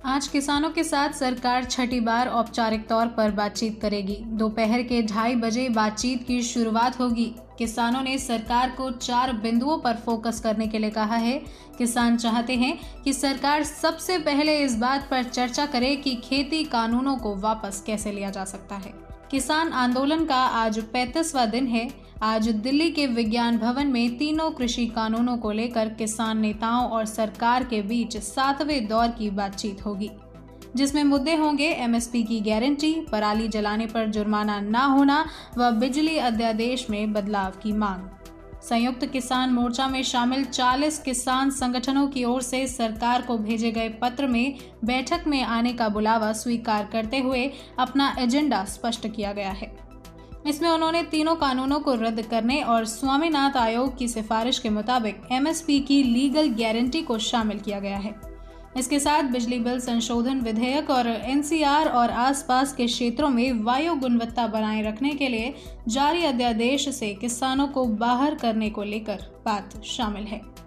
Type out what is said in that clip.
आज किसानों के साथ सरकार छठी बार औपचारिक तौर पर बातचीत करेगी। दोपहर के 2:30 बजे बातचीत की शुरुआत होगी। किसानों ने सरकार को 4 बिंदुओं पर फोकस करने के लिए कहा है। किसान चाहते हैं कि सरकार सबसे पहले इस बात पर चर्चा करे कि खेती कानूनों को वापस कैसे लिया जा सकता है। किसान आंदोलन का आज 35वां दिन है। आज दिल्ली के विज्ञान भवन में तीनों कृषि कानूनों को लेकर किसान नेताओं और सरकार के बीच 7वें दौर की बातचीत होगी, जिसमें मुद्दे होंगे एमएसपी की गारंटी, पराली जलाने पर जुर्माना न होना व बिजली अध्यादेश में बदलाव की मांग। संयुक्त किसान मोर्चा में शामिल 40 किसान संगठनों की ओर से सरकार को भेजे गए पत्र में बैठक में आने का बुलावा स्वीकार करते हुए अपना एजेंडा स्पष्ट किया गया है। इसमें उन्होंने तीनों कानूनों को रद्द करने और स्वामीनाथन आयोग की सिफारिश के मुताबिक एमएसपी की लीगल गारंटी को शामिल किया गया है। इसके साथ बिजली बिल संशोधन विधेयक और एनसीआर और आसपास के क्षेत्रों में वायु गुणवत्ता बनाए रखने के लिए जारी अध्यादेश से किसानों को बाहर करने को लेकर बात शामिल है।